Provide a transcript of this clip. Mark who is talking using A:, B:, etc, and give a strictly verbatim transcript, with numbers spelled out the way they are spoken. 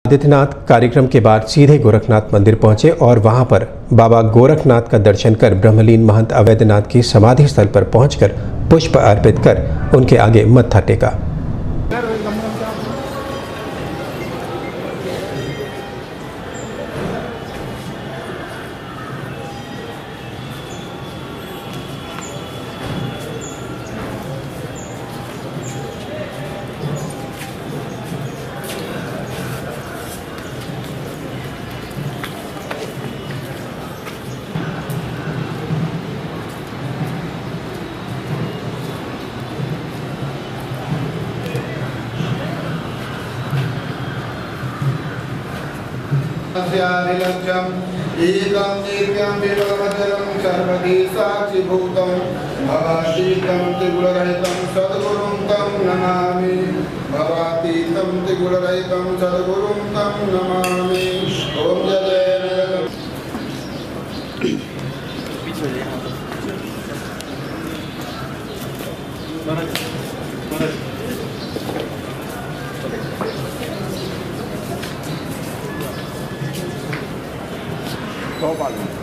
A: आदित्यनाथ कार्यक्रम के बाद सीधे गोरखनाथ मंदिर पहुंचे और वहां पर बाबा गोरखनाथ का दर्शन कर ब्रह्मलीन महंत अवैधनाथ की समाधि स्थल पर पहुंचकर पुष्प अर्पित कर उनके आगे मत्था टेका।
B: एकं नित्यं विमलमचलं सर्वदी साक्षिभूतं भवातीतं त्रिगुणरहितं सद्गुरुं तं नमामि। भवातीतं त्रिगुणरहितं सद्गुरुं तं नमामि। ओम जय जय